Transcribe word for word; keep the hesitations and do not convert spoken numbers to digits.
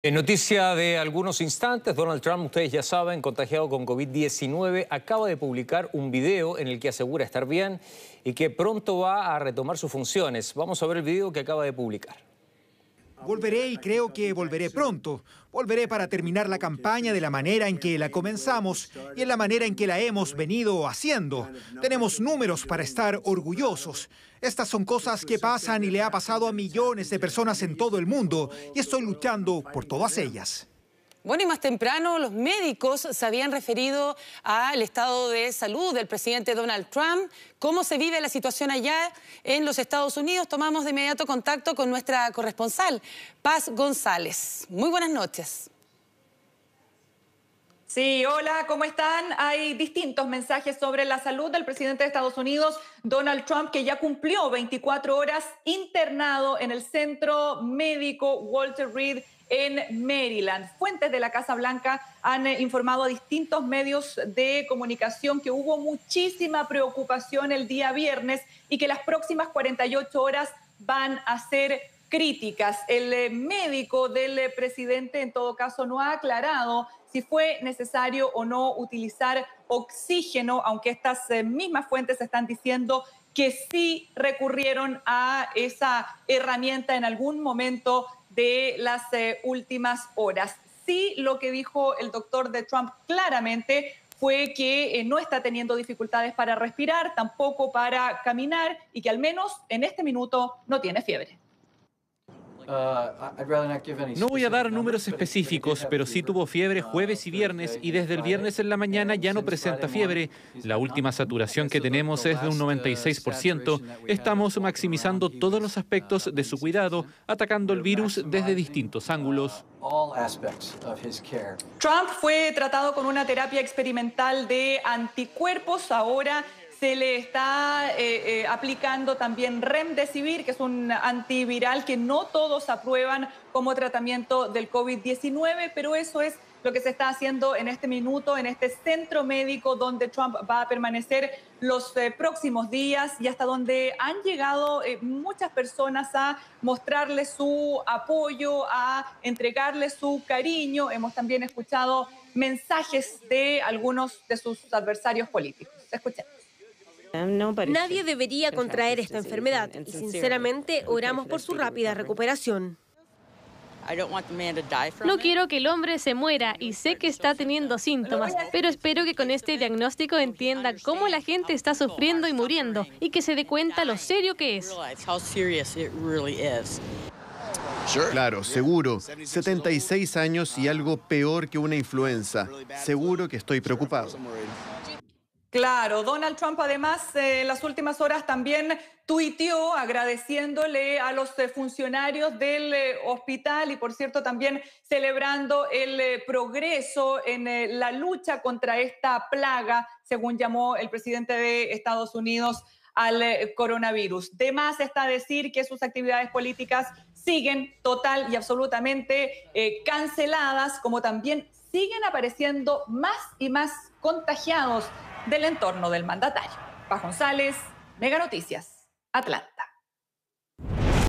En noticia de algunos instantes, Donald Trump, ustedes ya saben, contagiado con COVID diecinueve, acaba de publicar un video en el que asegura estar bien y que pronto va a retomar sus funciones. Vamos a ver el video que acaba de publicar. Volveré y creo que volveré pronto. Volveré para terminar la campaña de la manera en que la comenzamos y en la manera en que la hemos venido haciendo. Tenemos números para estar orgullosos. Estas son cosas que pasan y le ha pasado a millones de personas en todo el mundo y estoy luchando por todas ellas. Bueno, y más temprano los médicos se habían referido al estado de salud del presidente Donald Trump. ¿Cómo se vive la situación allá en los Estados Unidos? Tomamos de inmediato contacto con nuestra corresponsal, Paz González. Muy buenas noches. Sí, hola, ¿cómo están? Hay distintos mensajes sobre la salud del presidente de Estados Unidos, Donald Trump, que ya cumplió veinticuatro horas internado en el centro médico Walter Reed en Maryland. Fuentes de la Casa Blanca han informado a distintos medios de comunicación que hubo muchísima preocupación el día viernes y que las próximas cuarenta y ocho horas van a ser críticas. El médico del presidente, en todo caso, no ha aclarado si fue necesario o no utilizar oxígeno, aunque estas mismas fuentes están diciendo que sí recurrieron a esa herramienta en algún momento de las eh, últimas horas. Sí, lo que dijo el doctor de Trump claramente fue que eh, no está teniendo dificultades para respirar, tampoco para caminar y que al menos en este minuto no tiene fiebre. No voy a dar números específicos, pero sí tuvo fiebre jueves y viernes y desde el viernes en la mañana ya no presenta fiebre. La última saturación que tenemos es de un noventa y seis por ciento. Estamos maximizando todos los aspectos de su cuidado, atacando el virus desde distintos ángulos. Trump fue tratado con una terapia experimental de anticuerpos. Ahora se le está eh, eh, aplicando también Remdesivir, que es un antiviral que no todos aprueban como tratamiento del COVID diecinueve, pero eso es lo que se está haciendo en este minuto, en este centro médico donde Trump va a permanecer los eh, próximos días y hasta donde han llegado eh, muchas personas a mostrarle su apoyo, a entregarle su cariño. Hemos también escuchado mensajes de algunos de sus adversarios políticos. Escuchemos. Nadie debería contraer esta enfermedad y sinceramente oramos por su rápida recuperación. No quiero que el hombre se muera y sé que está teniendo síntomas, pero espero que con este diagnóstico entienda cómo la gente está sufriendo y muriendo y que se dé cuenta lo serio que es. Claro, seguro. setenta y seis años y algo peor que una influenza. Seguro que estoy preocupado. Claro, Donald Trump además eh, en las últimas horas también tuiteó agradeciéndole a los eh, funcionarios del eh, hospital y por cierto también celebrando el eh, progreso en eh, la lucha contra esta plaga, según llamó el presidente de Estados Unidos al eh, coronavirus. De más está decir que sus actividades políticas siguen total y absolutamente eh, canceladas, como también siguen apareciendo más y más contagiados del entorno del mandatario. Paz González, Mega Noticias, Atlanta.